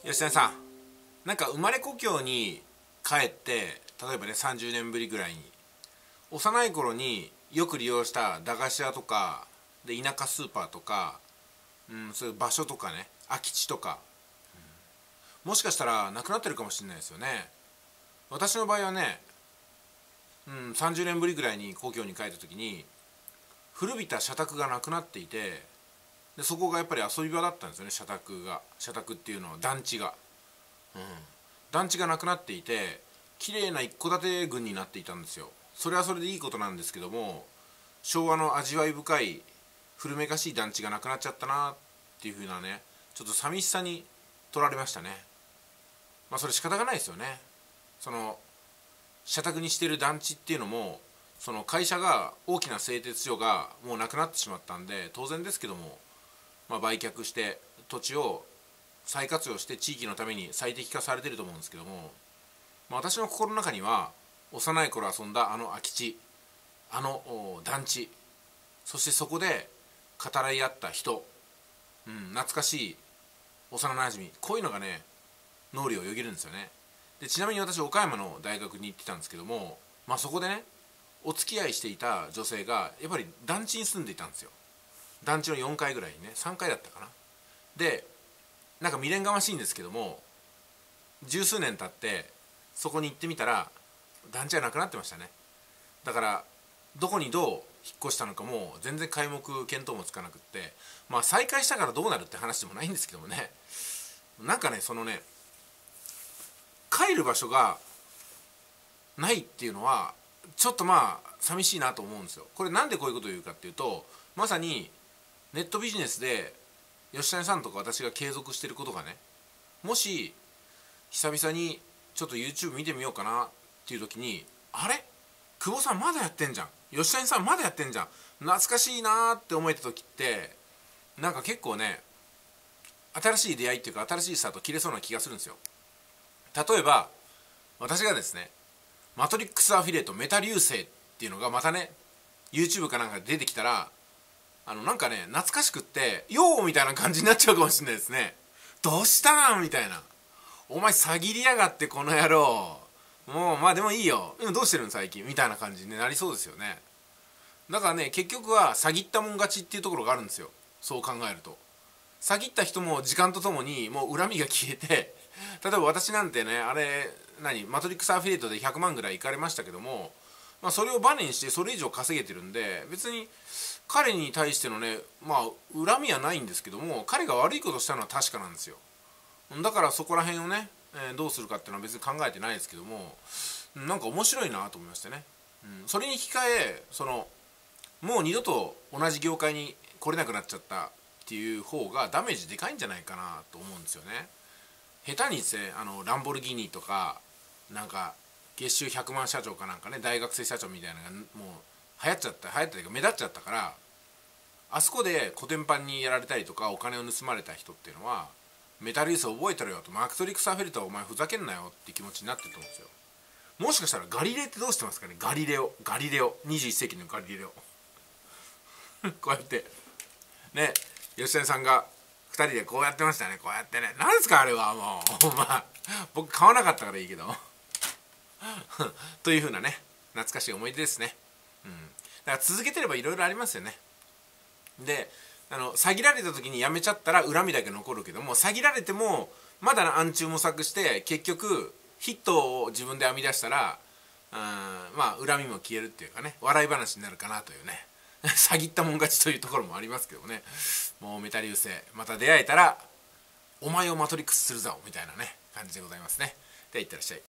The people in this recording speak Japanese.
吉谷さん、なんか生まれ故郷に帰って、例えばね30年ぶりぐらいに幼い頃によく利用した駄菓子屋とかで田舎スーパーとか、そういう場所とかね、空き地とか、もしかしたらなくなってるかもしれないですよね。私の場合はね、30年ぶりぐらいに故郷に帰った時に古びた社宅がなくなっていて、でそこがやっぱり遊び場だったんですよね。社宅っていうのは団地が、団地がなくなっていて、綺麗な一戸建て群になっていたんですよ。それはそれでいいことなんですけども、昭和の味わい深い古めかしい団地がなくなっちゃったなっていう風なね、ちょっと寂しさに取られましたね。まあそれ仕方がないですよね。その社宅にしている団地っていうのも、その会社が大きな製鉄所がもうなくなってしまったんで、当然ですけども、売却して土地を再活用して地域のために最適化されていると思うんですけども、私の心の中には幼い頃遊んだあの空き地、あの団地、そしてそこで語らい合った人、懐かしい幼なじみ、こういうのがね脳裏をよぎるんですよね。でちなみに私岡山の大学に行ってたんですけども、そこでねお付き合いしていた女性がやっぱり団地に住んでいたんですよ。団地の4階ぐらいにね、3階だったかな。でなんか未練がましいんですけども、十数年経ってそこに行ってみたら団地はなくなってましたね。だからどこにどう引っ越したのかも全然皆目見当もつかなくって、再開したからどうなるって話でもないんですけどもね、なんかねそのね帰る場所がないっていうのはちょっと寂しいなと思うんですよ。これなんでこういうことを言うかっていうと、まさにネットビジネスで吉谷さんとか私が継続していることがね、もし久々にちょっと YouTube 見てみようかなっていう時に、あれ久保さんまだやってんじゃん、吉谷さんまだやってんじゃん、懐かしいなって思えた時って、なんか結構ね新しい出会いっていうか新しいスタート切れそうな気がするんですよ。例えば私がですね、マトリックスアフィリエイトメタ流星っていうのがまたね YouTube かなんかで出てきたら、なんかね懐かしくってよーみたいな感じになっちゃうかもしれないですね。どうしたんみたいな、お前詐欺りやがってこの野郎、もうでもいいよ、今どうしてるの最近みたいな感じになりそうですよね。だからね結局は詐欺ったもん勝ちっていうところがあるんですよ。そう考えると詐欺った人も時間とともにもう恨みが消えて、例えば私なんてね、あれマトリックスアフィリエイトで100万ぐらいいかれましたけども、それをバネにしてそれ以上稼げてるんで、別に彼に対してのね恨みはないんですけども、彼が悪いことしたのは確かなんですよ。だからそこら辺をね、どうするかっていうのは別に考えてないですけども、なんか面白いなと思いましてね、それに引き換えもう二度と同じ業界に来れなくなっちゃったっていう方がダメージでかいんじゃないかなと思うんですよね。下手にですねランボルギーニとかなんか月収100万社長かなんかね、大学生社長みたいなのがもう流行ったというか目立っちゃったから、あそこでコテンパンにやられたりとかお金を盗まれた人っていうのは、メタルユース覚えてろよと、マトリックスアフィリエイトはお前ふざけんなよって気持ちになってると思うんですよ。もしかしたらガリレイってどうしてますかね。ガリレオ21世紀のガリレオこうやってね、吉谷さんが2人でこうやってましたね。こうやってね、何ですかあれは。もう僕買わなかったからいいけどというふうなね懐かしい思い出ですね。だから続けてればいろいろありますよね。で詐欺られた時にやめちゃったら恨みだけ残るけども、詐欺られてもまだ暗中模索して結局ヒットを自分で編み出したら、恨みも消えるっていうかね、笑い話になるかなというね詐欺ったもん勝ちというところもありますけどね。もうメタ流星また出会えたらお前をマトリックスするぞみたいなね感じでございますね。ではいってらっしゃい。